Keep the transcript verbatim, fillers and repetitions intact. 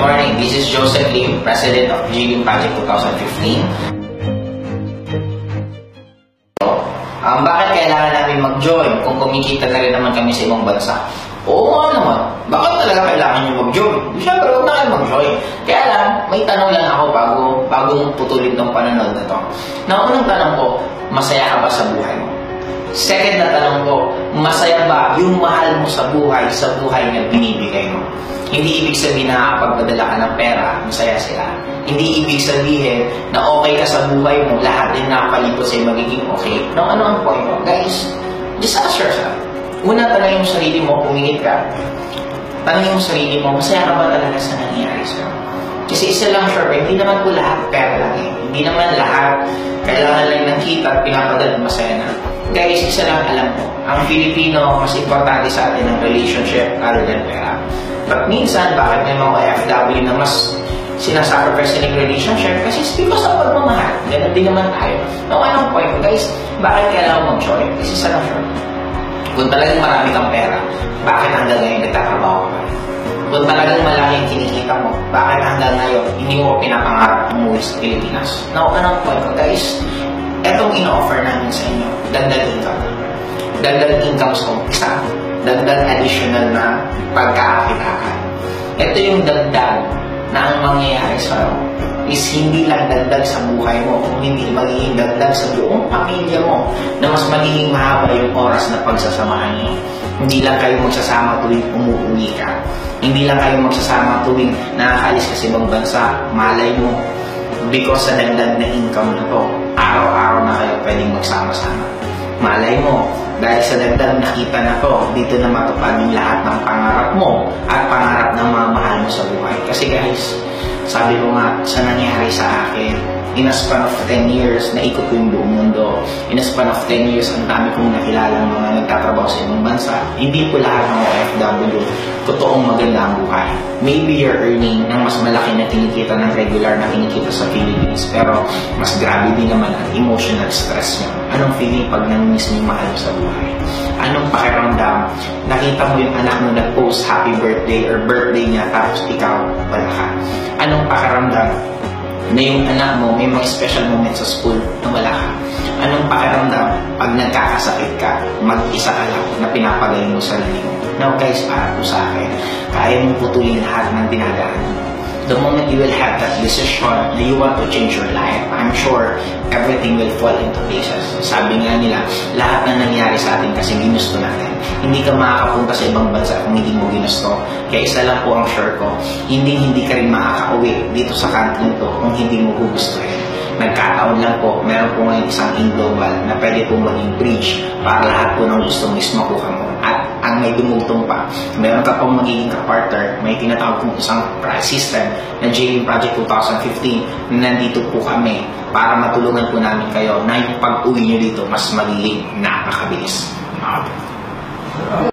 morning. This is Joseph Lim, President of G M Project twenty fifteen. Um, bakit kailangan namin mag-join kung kumikita na rin naman kami sa ibang bansa? Oo nga naman. Bakit talaga kailangan nyo mag-join? Siyempre, huwag na kayo mag-join. Kaya lang, may tanong lang ako bago, bago putulin tong panonood na to. Na unang tanong ko, masaya ka ba sa buhay mo? Second na tanong ko, masaya ba yung mahal mo sa buhay, sa buhay na binibigay mo? Hindi ibig sabihin na pagpadala ka ng pera, masaya sila. Hindi ibig sabihin na okay ka sa buhay mo, lahat din nakapalibot sa'yo magiging okay. No, ano ang point mo? Guys, just ask yourself. Una, tanongin mo sarili mo, pumingit ka. Tanongin mo sarili mo, masaya ka ba talaga sa nangyayari sa'yo? Kasi isa lang sure, hindi naman po lahat pera lang eh. Hindi naman lahat kailangan lang ng kita at pinapadala masaya na. Guys, isa lang alam mo, ang Filipino, mas importante sa atin ang relationship rather than pera. But minsan, bakit may mga O F W na mas sinasacrifice ng relationship? Kasi it's because of pagmamahal. Ganun din naman tayo. No, anong point mo, guys? Bakit kailangan mag-join? Kasi isa lang sure. Kung talagang marami kang pera, bakit hanggang ngayon nagtatrabaho ka? Kung talagang malaki yung kinikita mo, bakit hanggang ngayon hindi mo pinapangarap umuwi sa Pilipinas? Now, anong point ko, guys? Etong ino-offer namin sa inyo, dagdag income. Dagdag income sa umpisa. Dagdag additional na pagkakakitaan. Ito yung dagdag na ang mangyayari sa is hindi lang dagdag sa buhay mo, kung hindi magiging dagdag sa buong pamilya mo na mas magiging mahaba yung oras na pagsasamahan niyo. Hindi lang kayo magsasama tuwing umuwi ka. Hindi lang kayo magsasama tuwing nakakaalis ka sa ibang bansa. Malay mo, because sa dagdag na income na to, araw-araw na kayo pwedeng magsama-sama. Malay mo, dahil sa dagdag na kita na to, dito na matupad yung lahat ng pangarap mo at pangarap ng mga mahal mo sa buhay. Kasi guys, sabi ko nga, sa nangyari sa akin, in a span of ten years, naikot ko yung buong mundo. In a span of ten years, ang dami kong nakilalang mga nagtatrabaho sa ibang bansa. Hindi po lahat ng O F W, totoong maganda ang buhay. Maybe you're earning ng mas malaki na kinikita ng regular na kinikita sa Philippines, pero mas grabe din naman ang emotional stress nyo. Anong feeling pag nang-miss mo yung mahal sa buhay? Anong pakiramdam? Nakita mo yung anak mo nag-post happy birthday or birthday niya tapos ikaw wala ka. Anong pakiramdam na yung anak mo may mga special moments sa school na wala ka? Anong pakiramdam pag nagkakasakit ka, mag-isa ka lang na pinapagaling mo sa sarili mo? Now guys, para po sa akin, kaya mong putulin lahat ng dinadaan mo. The moment you will have that decision na you want to change your life, I'm sure everything will fall into places. Sabi nga nila, lahat na nangyari sa atin kasi ginusto natin. Hindi ka makakapunta sa ibang bansa kung hindi mo ginusto. Kaya isa lang po ang sure ko, hindi hindi ka rin makakauwi dito sa country to kung hindi mo gugustuhin. Nagkataon lang po, meron po ngayon isang in-global na pwede po maging bridge para lahat po ng gusto mo is makuha mo. At ang may dumugtong pa, meron ka pong magiging kapartner, may tinatawag kong isang price system na J M Project twenty fifteen na nandito po kami para matulungan po namin kayo na yung pag-uwi nyo dito mas magiging napakabilis.